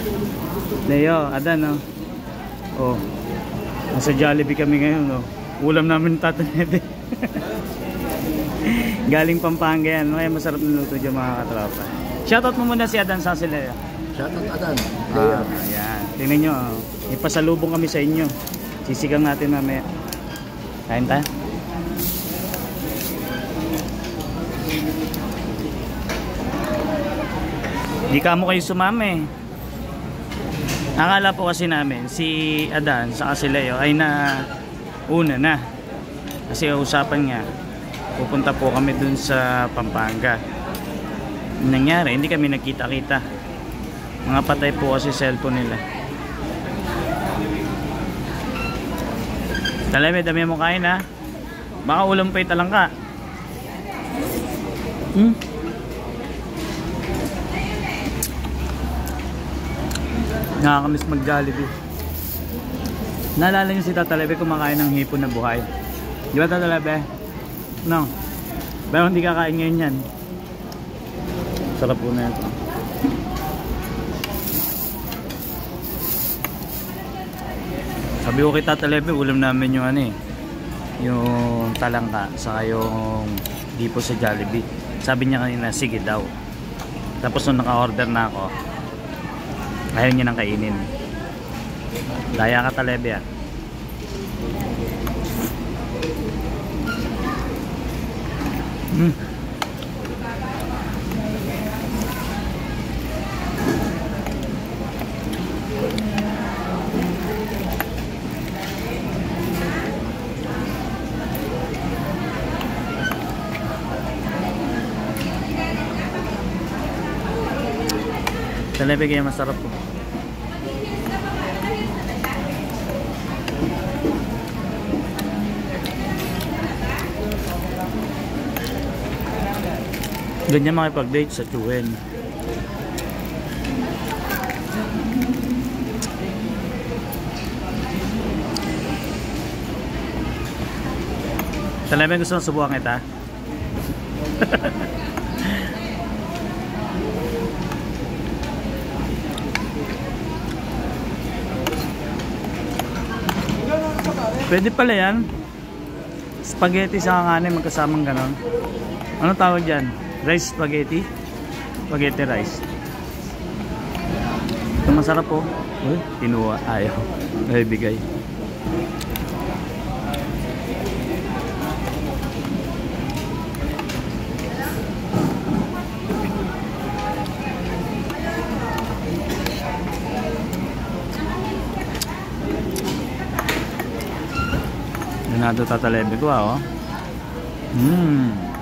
Leo, Adan, no? Oh. Nasa Jollibee kami ngayon, no? Ulam namin tatanete. Galing Pampanga yan. Kaya masarap na luto dyan mga katropa. Shoutout mo muna si Adan sa sila. Shoutout Adan. Ayan. Tingnan nyo. Ipasalubong kami sa inyo. Sisigang natin mamaya. Kain tayo. Di ka mo kayo sumama eh. Akala po kasi namin si Adan sa si Leo ay na una na. Kasi usapan nga pupunta po kami dun sa Pampanga. Nangyari, hindi kami nagkita-kita. Mga patay po kasi cellphone nila. Taleme, dami mo kain ha. Baka ulam pa italang ka. Nakakamiss mag-Jollibee. Naalala nyo si Tatalebe kumakain ng hipon na buhay. Di ba Tatalebe? No. Pero hindi kakain ngayon yan. Sarap po na ito. Sabi ko kay Tatalebe, ulam namin yung ano eh. Yung talangka. Saka yung dipo sa Jollibee. Sabi niya kanina, sige daw. Tapos nung naka-order na ako, ayaw niya nang kainin. Daya ka Talebe ah. Talebe kaya masarap po. Ganyan makipag-date sa Chuen. Talebe gusto mong subukan kita? Pwede pala yan. Spaghetti sa kakanin magkasamang ganon. Ano tawag dyan? Rice spaghetti? Spaghetti rice. Ito masarap po. Uy, tinuwa. Ayaw. Ay bigay. Ganado Tatalebe ko ah, oh.